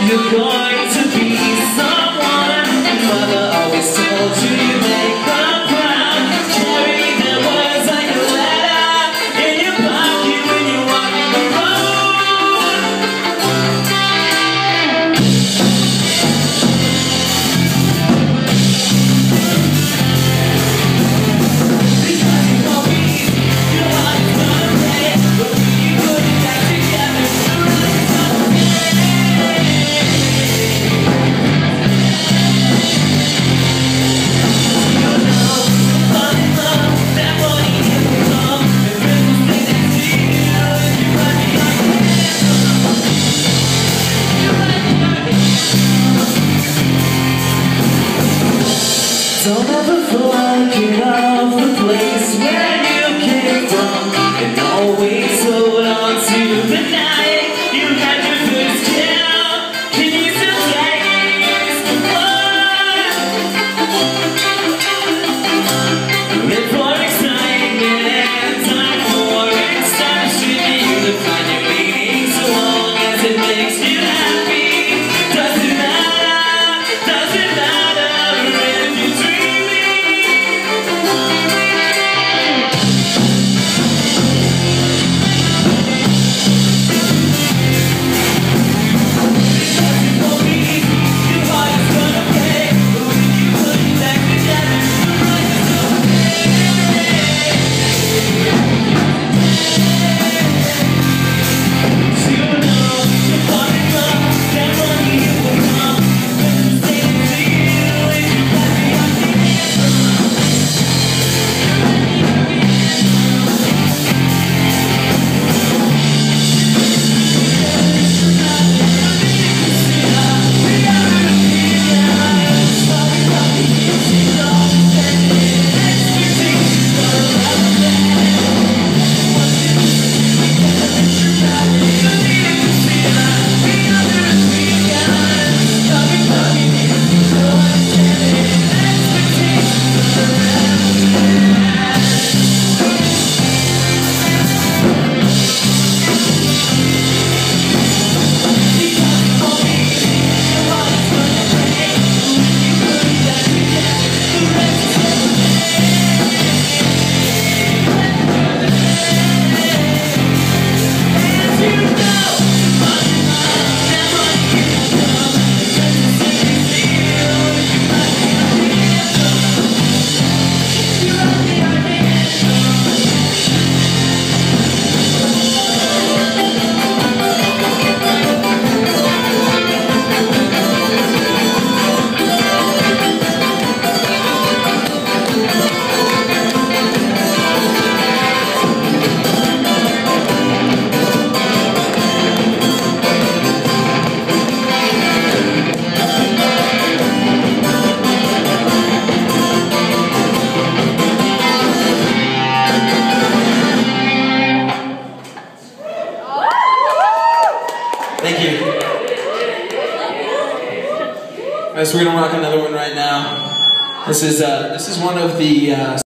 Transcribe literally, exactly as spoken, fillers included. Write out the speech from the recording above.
You're going to be someone Mother always told you you make her proud. Carry their words like a letter in your pocket when you walk the road. Because you won't be easy, your heart is gonna break. But when you put it back together, the rest is gonna don't ever forget of the place where you came from, and always hold on to the night you had your first kill. Can you still taste the blood? Live for excitement and time for exception. You define your meaning so long as it makes you happy. Doesn't matter, doesn't matter if you dream. Thank you. Alright, so we're gonna rock another one right now. This is uh, this is one of the. Uh